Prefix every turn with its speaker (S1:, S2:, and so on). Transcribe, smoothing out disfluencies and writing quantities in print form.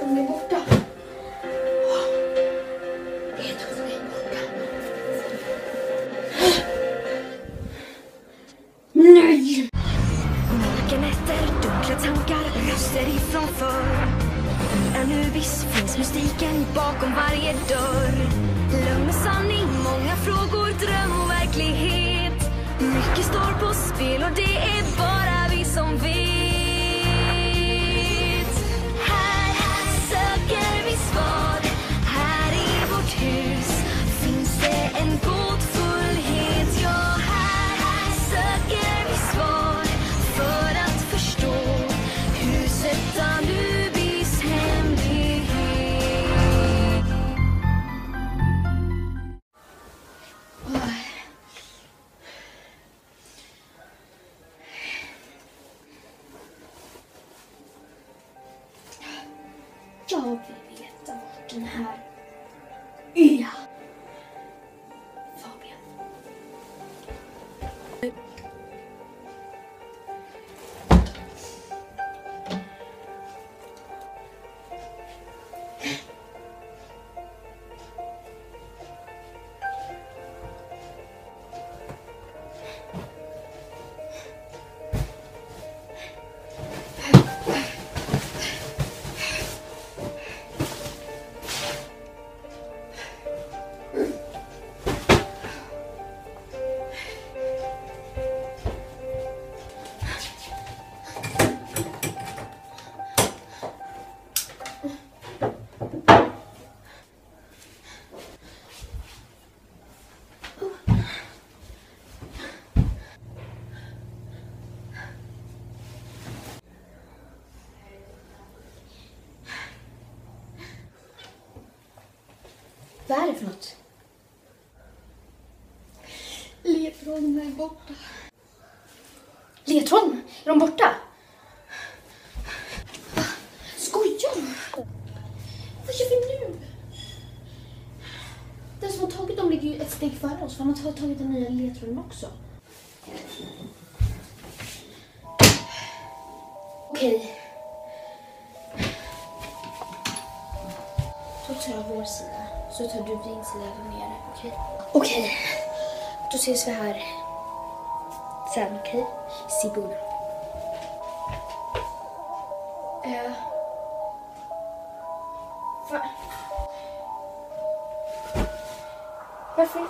S1: Den är borta. Jag tror den är borta. Nej!
S2: Mörka nätter, dunkla tankar, röster ifrån förr. Anubis finns mystiken bakom varje dörr. Lögn och sanning, många frågor, dröm och verklighet. Mycket står på spel och det är bara vi som vet. Här söker vi svar. Här i vårt hus finns det en gåtfullhet. Ja, här söker vi svar för att förstå huset Anubis hemlighet.
S1: Jag vill veta vart den här är. Fabian. Vad är det för något? Ledtrådarna är borta. Ledtrådarna? Är de borta? Skojar du? Vad gör vi nu? Den som har tagit dem ligger ju ett steg före oss. För han har tagit den nya ledtråden också. Okej. Då tar jag vår sida. Så tar du din sida där nere, okej? Okej. Då ses vi här sen, okej? Sibuna. Varför?